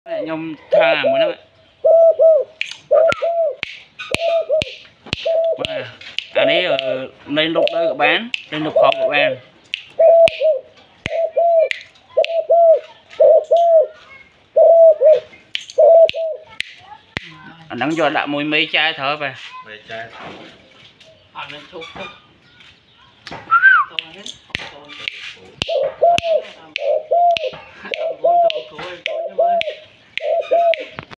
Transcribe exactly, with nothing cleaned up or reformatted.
nhom tha mà nó anh ấy lên lục đây của bán lên lục khó của bạn anh đang cho đã mùi mấy chai thở về mấy chai anh nên thuốc thuốc tôi hết tôi tôi tôi tôi tôi